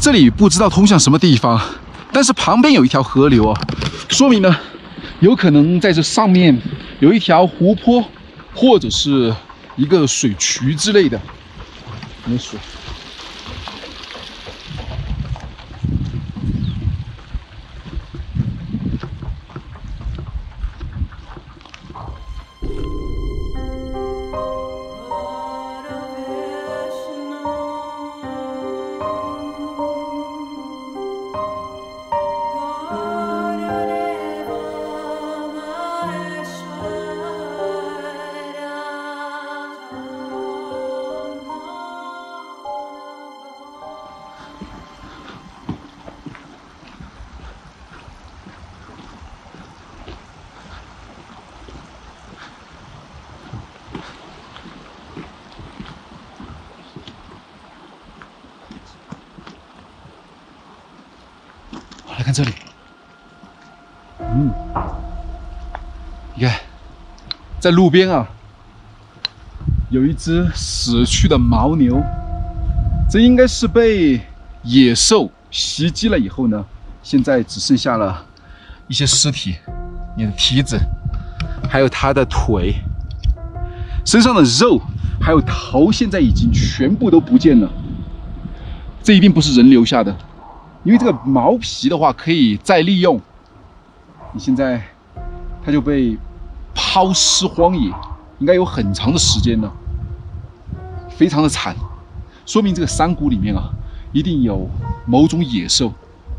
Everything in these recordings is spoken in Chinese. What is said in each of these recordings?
这里不知道通向什么地方，但是旁边有一条河流啊，说明呢，有可能在这上面有一条湖泊，或者是一个水渠之类的。没水。来看这里，你看，在路边啊，有一只死去的牦牛，这应该是被野兽袭击了以后呢，现在只剩下了一些尸体，你的蹄子，还有它的腿，身上的肉，还有头，现在已经全部都不见了。这一定不是人留下的。因为这个毛皮的话可以再利用，你现在它就被抛尸荒野，应该有很长的时间了，非常的惨，说明这个山谷里面啊，一定有某种野兽。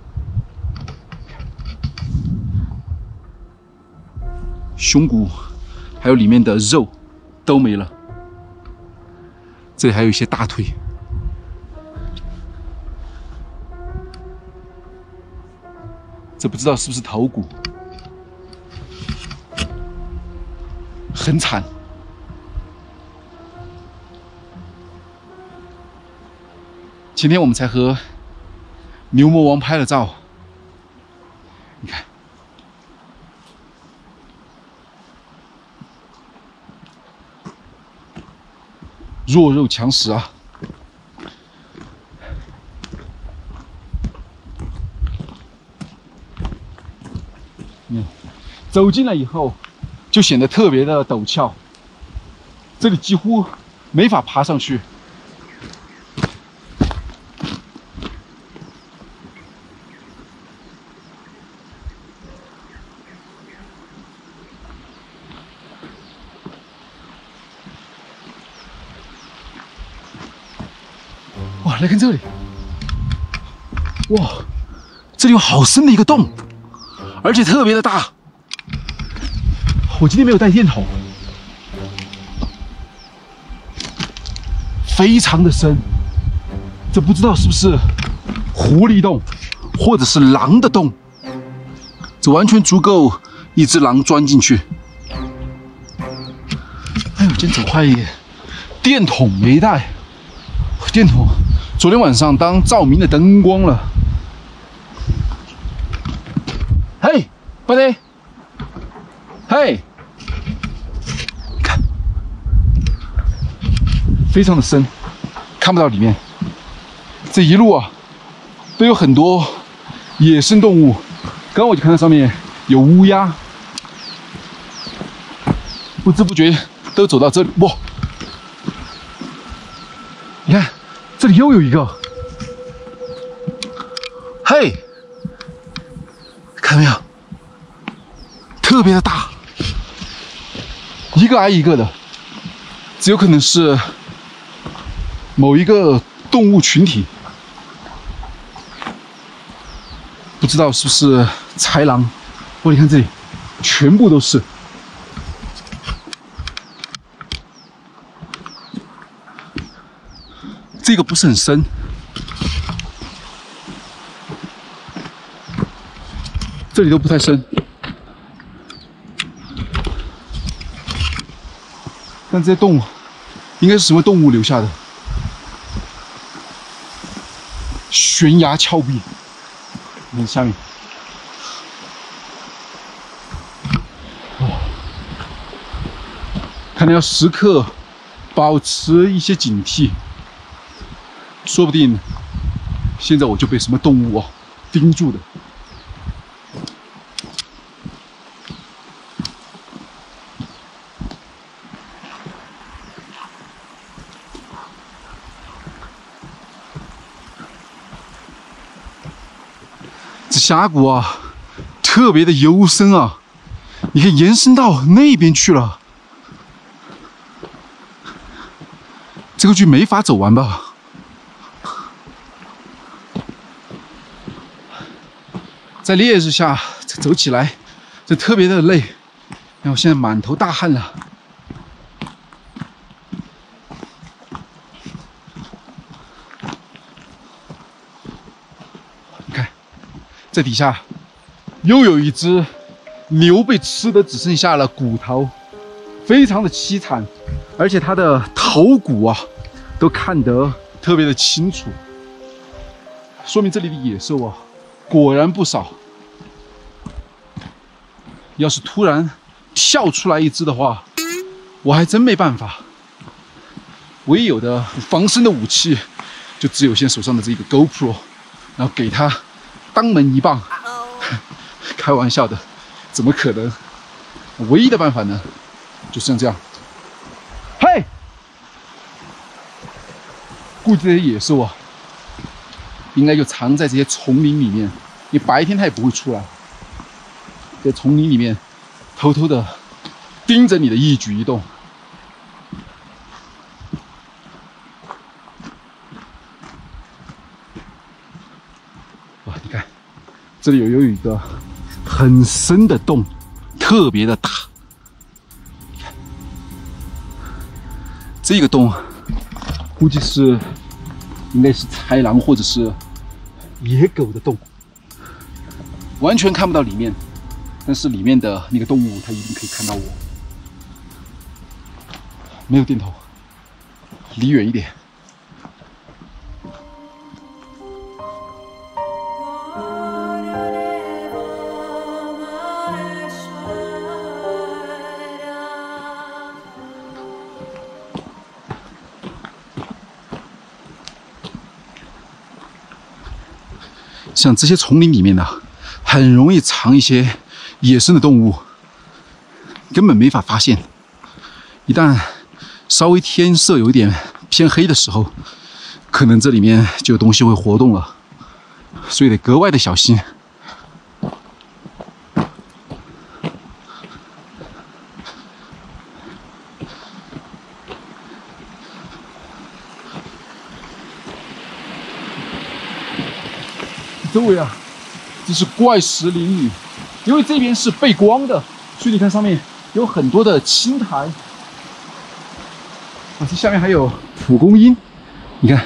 胸骨还有里面的肉都没了，这里还有一些大腿。这不知道是不是头骨，很惨。前天我们才和牛魔王拍了照，你看，弱肉强食啊！走进来以后，就显得特别的陡峭，这里几乎没法爬上去。哇，来看这里，哇，这里有好深的一个洞，而且特别的大。我今天没有带电筒，非常的深，这不知道是不是狐狸洞，或者是狼的洞，这完全足够一只狼钻进去。哎呦，今天走快一点，电筒没带，电筒昨天晚上当照明的灯光了。嘿，buddy，嘿。非常的深，看不到里面。这一路啊，都有很多野生动物。刚刚我就看到上面有乌鸦，不知不觉都走到这里。哇！你看，这里又有一个。嘿，看到没有？特别的大，一个挨一个的，只有可能是某一个动物群体，不知道是不是豺狼。你看这里，全部都是。这个不是很深，这里都不太深，但这些动物应该是什么动物留下的？悬崖峭壁，你看下面，看来要时刻保持一些警惕，说不定现在我就被什么动物盯住的。这峡谷啊，特别的幽深啊，你看延伸到那边去了。这个局没法走完吧？在烈日下走起来，这特别的累。然后现在满头大汗了。你看，在底下又有一只牛被吃的只剩下了骨头，非常的凄惨，而且它的头骨啊都看得特别的清楚，说明这里的野兽啊果然不少。要是突然跳出来一只的话，我还真没办法。唯有的防身的武器就只有现在手上的这个 GoPro， 然后给它当门一棒。开玩笑的，怎么可能？唯一的办法呢，就像这样。嘿，估计这些野兽啊，应该就藏在这些丛林里面，因为白天它也不会出来。在丛林里面偷偷的盯着你的一举一动。哇，你看，这里有一个很深的洞，特别的大。这个洞估计应该是豺狼或者是野狗的洞，完全看不到里面。但是里面的那个动物，它一定可以看到我。没有电头，离远一点。像这些丛林里面呢，很容易藏一些野生的动物，根本没法发现。一旦稍微天色有一点偏黑的时候，可能这里面就有东西会活动了，所以得格外的小心。周围啊，这是怪石林里。因为这边是背光的，所以你看上面有很多的青苔。啊，这下面还有蒲公英。你看，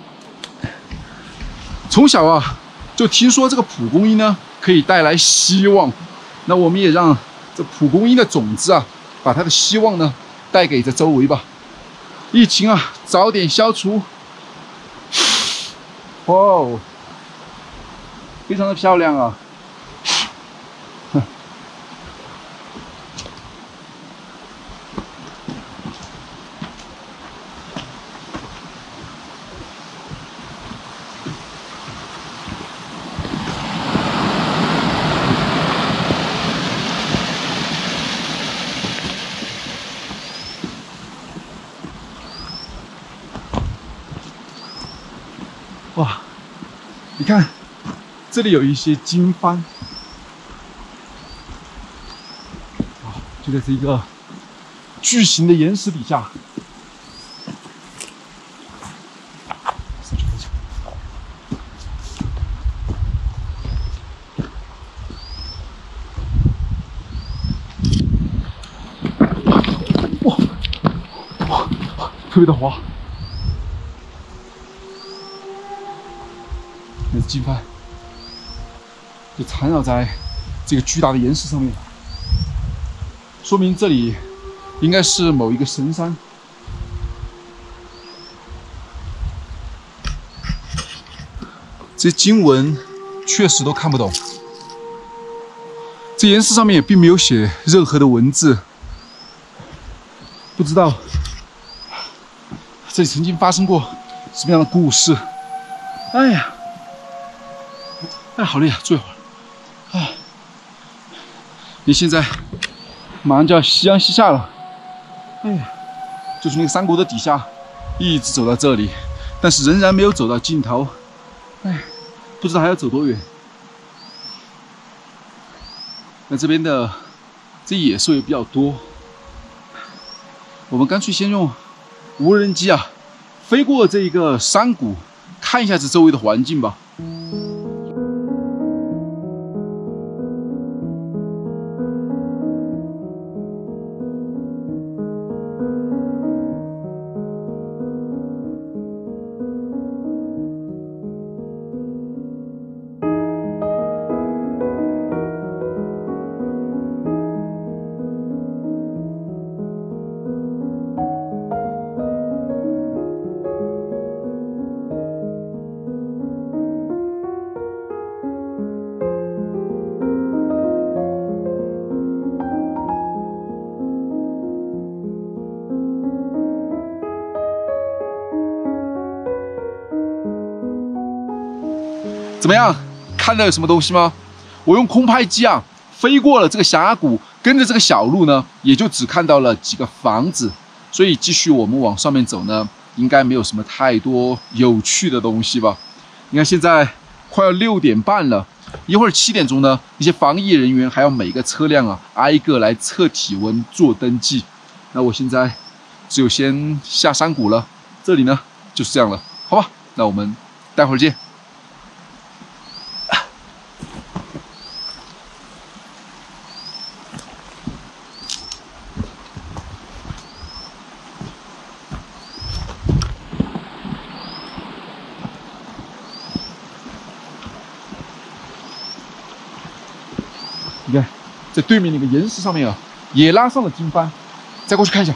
从小啊就听说这个蒲公英呢可以带来希望，那我们也让这蒲公英的种子啊，把它的希望呢带给这周围吧。疫情啊早点消除。哦，非常的漂亮啊。哇，你看，这里有一些经幡，啊，就在这一个巨型的岩石底下。哇，特别的滑。那是经幡，就缠绕在这个巨大的岩石上面，说明这里应该是某一个神山。这些经文确实都看不懂，这岩石上面也并没有写任何的文字，不知道这里曾经发生过什么样的故事。哎呀！ 哎，好累啊，坐一会儿。哎，你现在马上就要夕阳西下了。哎呀，就是那个山谷的底下，一直走到这里，但是仍然没有走到尽头。哎，不知道还要走多远。那这边的这野兽也比较多，我们干脆先用无人机啊，飞过这个山谷，看一下这周围的环境吧。怎么样？看到有什么东西吗？我用空拍机啊，飞过了这个峡谷，跟着这个小路呢，也就只看到了几个房子。所以继续我们往上面走呢，应该没有什么太多有趣的东西吧？你看现在快要6点半了，一会儿7点钟呢，一些防疫人员还要每个车辆啊挨个来测体温做登记。那我现在只有先下山谷了，这里呢就是这样了，好吧？那我们待会儿见。你看，在对面那个岩石上面啊，也拉上了经幡。再过去看一下。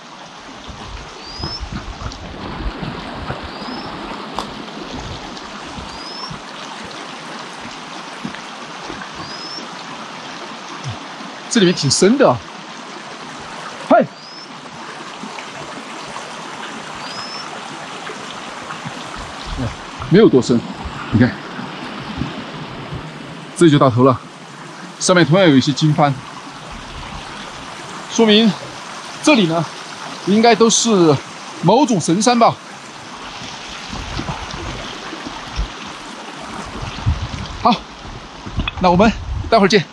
这里面挺深的啊。嗨，没有多深，你看，这里就到头了。上面同样有一些经幡，说明这里呢应该都是某种神山吧。好，那我们待会儿见。